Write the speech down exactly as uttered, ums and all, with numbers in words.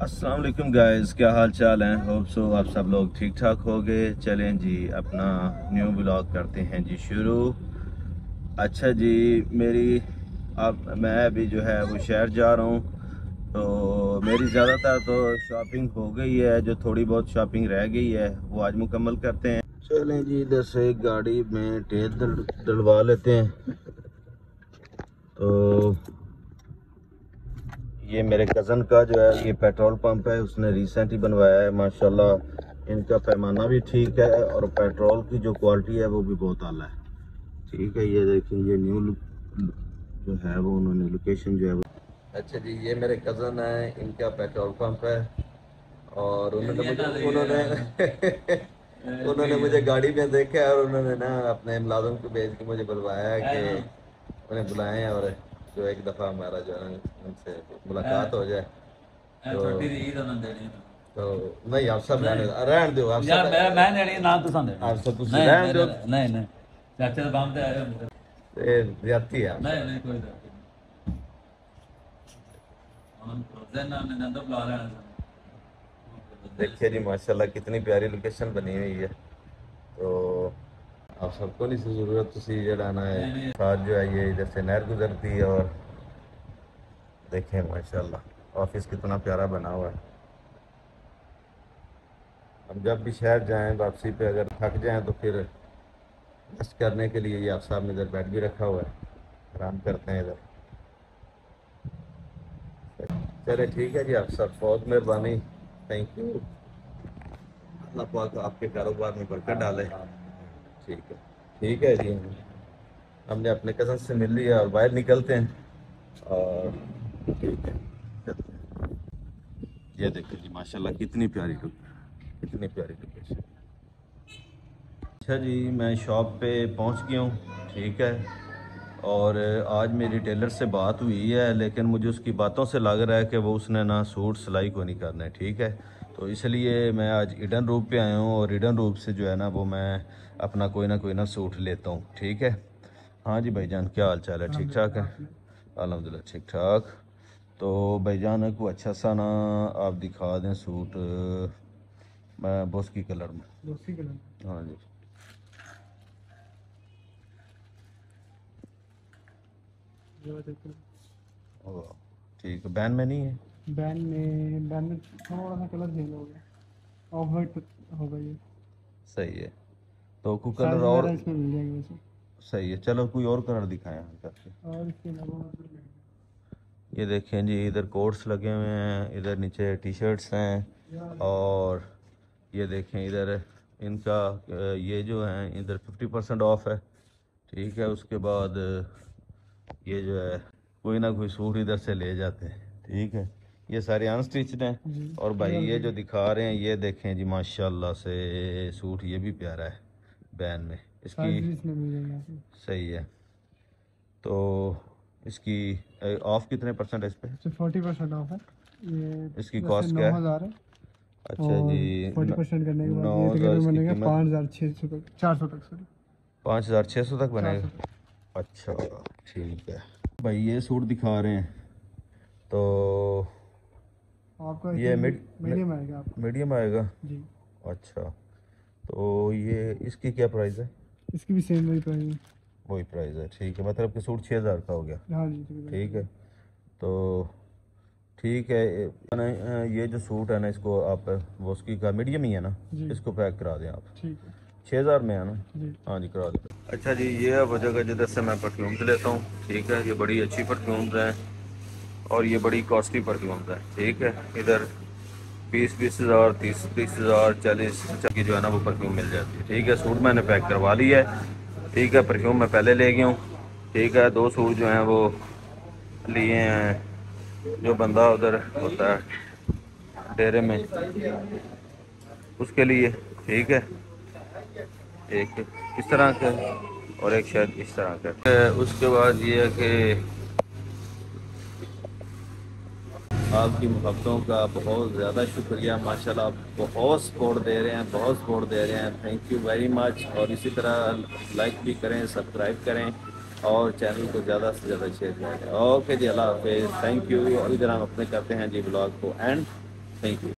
अस्सलाम वालेकुम गाइस, क्या हाल चाल है। होप सो आप सब लोग ठीक ठाक हो गए। चलें जी, अपना न्यू ब्लॉग करते हैं जी शुरू। अच्छा जी, मेरी अब मैं अभी जो है वो शहर जा रहा हूँ, तो मेरी ज़्यादातर तो शॉपिंग हो गई है। जो थोड़ी बहुत शॉपिंग रह गई है वो आज मुकम्मल करते हैं। चलें जी, इधर से गाड़ी में तेल डल- डलवा लेते हैं। तो ये मेरे कज़न का जो है ये पेट्रोल पंप है, उसने रिसेंट ही बनवाया है। माशाल्लाह इनका पैमाना भी ठीक है और पेट्रोल की जो क्वालिटी है वो भी बहुत आला है। ठीक है, ये देखें, ये न्यू जो है वो उन्होंने लोकेशन जो है वो। अच्छा जी, ये मेरे कज़न है, इनका पेट्रोल पंप है और उन्होंने मुझे उन्होंने उन्होंने मुझे गाड़ी में देखा है और उन्होंने ना अपने मुलाजिम को भेज के मुझे बुलवाया है कि उन्हें बुलाएं और जो एक दफ़ा हमारा जो है उनसे मुलाकात हो जाए। तो तो नहीं, आप सब रहने रहने दो, आप यार सब मैं मैं देनी ना तुसां देनी आप सब तुसी नहीं रहने मेरे दो। नहीं नहीं चाचे दा बम ते आए होंदे ये ज्यादती है आप नहीं सब। नहीं कोई बात नहीं हम रोजाना ने नंद बुला रहे हैं देखिए जी, माशाल्लाह कितनी प्यारी लोकेशन बनी हुई है। तो आप सबको नहीं सी जरूरत, तुसी जड़ा ना है नहीं नहीं साथ जो है ये इधर से नहर गुजरती है और देखें माशाल्लाह ऑफिस कितना प्यारा बना हुआ है। हम जब भी शहर जाएं वापसी पे अगर थक जाएं तो फिर रेस्ट करने के लिए ये आप साहब ने इधर बेड भी रखा हुआ है, आराम करते हैं इधर। चले ठीक है जी, आप सब बहुत मेहरबानी, थैंक यू। अल्लाह पाक आपके कारोबार में बरकत डाले। ठीक है, ठीक है जी, हमने अपने कज़न से मिल लिया और बाहर निकलते हैं। और ठीक है, चलते हैं। ये देखिए जी, माशाल्लाह कितनी प्यारी लुक, कितनी प्यारी लोकेशन। अच्छा जी, मैं शॉप पे पहुंच गया हूँ। ठीक है, और आज मेरी टेलर से बात हुई है, लेकिन मुझे उसकी बातों से लग रहा है कि वो उसने ना सूट सिलाई को नहीं करना है। ठीक है, तो इसलिए मैं आज ईडन रूप पे आया हूँ और ईडन रूप से जो है ना वो मैं अपना कोई ना कोई ना सूट लेता हूँ। ठीक है। हाँ जी भाईजान, क्या हाल चाल है, ठीक ठाक है? अल्हम्दुलिल्लाह ठीक ठाक। तो भाईजान को अच्छा सा ना आप दिखा दें सूट, मैं बोस्की कलर में। बोस्की कलर, हाँ जी। ओ, ठीक है, बैन में नहीं है? बैन में बैन में थोड़ा सा कलर चेंज हो गया, ऑफ वाइट होगा ये। सही है, तो कोई साइज कलर और वगैरह इसमें मिल जाएगी वैसे। सही है, चलो कोई और कलर दिखाएं हम करके। और इसके अलावा ये देखें जी, इधर कोट्स लगे हुए हैं, इधर नीचे टी शर्ट्स हैं और ये देखें इधर इनका अ, ये जो है इधर फिफ्टी परसेंट ऑफ है। ठीक है, उसके बाद ये जो है कोई ना कोई सूट इधर से ले जाते हैं। ठीक है, ये सारे अनस्टिच्ड हैं। और भाई ये जो दिखा रहे हैं ये देखें जी, माशाल्लाह से सूट ये भी प्यारा है बैन में, इसकी इसमें मिल जाएगा आपको। सही है। तो इसकी ऑफ कितने परसेंट है इस पे? फोर्टी परसेंट ऑफ है ये। इसकी वैसे कॉस्ट नौ क्या है? हज़ार है। अच्छा जी, फोर्टी परसेंट करने के नौ बाद ये हज़ार तकरीबन इसकी बनेगा कीमत, पाँच हज़ार छः सौ तक, चार सौ तक सॉरी, पाँच हज़ार छः सौ तक चार बनेगा। सौ तक। अच्छा, ठीक है भाई, ये सूट दिखा रहे हैं तो आपका ये मिड मीडियम आएगा आपका। मीडियम आएगा। जी, अच्छा, तो ये इसकी क्या प्राइस है? इसकी भी सेम वही प्राइस है। वही प्राइस है, ठीक है, मतलब कि सूट छः हज़ार का हो गया। हाँ जी तकरीबन। ठीक है, तो ठीक है, ये ये जो सूट है ना इसको आप वो उसकी का मीडियम ही है ना, जी इसको पैक करा दें आप। ठीक है छः हज़ार में है ना? जी। हाँ जी, करा दें। अच्छा जी, ये है वो जगह जिधर से मैं परफ्यूम्स लेता हूँ। ठीक है, ये बड़ी अच्छी परफ्यूम्स हैं और ये बड़ी कॉस्टली परफ्यूम्स हैं। ठीक है, इधर बीस बीस हज़ार तीस तीस हज़ार चालीस की जो है ना वो परफ्यूम मिल जाती है। ठीक है, सूट मैंने पैक करवा लिया है। ठीक है, परफ्यूम मैं पहले ले गया हूँ। ठीक है, दो सूट जो हैं वो लिए हैं, जो बंदा उधर होता है डेरे में उसके लिए। ठीक है, एक इस तरह का और एक शायद इस तरह का। उसके बाद ये है कि आपकी मोहब्बतों का बहुत ज़्यादा शुक्रिया, माशाल्लाह आप बहुत सपोर्ट दे रहे हैं, बहुत सपोर्ट दे रहे हैं, थैंक यू वेरी मच। और इसी तरह लाइक भी करें, सब्सक्राइब करें और चैनल को ज़्यादा से ज़्यादा शेयर करें। ओके जी, अल्लाह हाफिज़, थैंक यू। और इधर हम अपने करते हैं जी ब्लॉग को एंड। Thank you.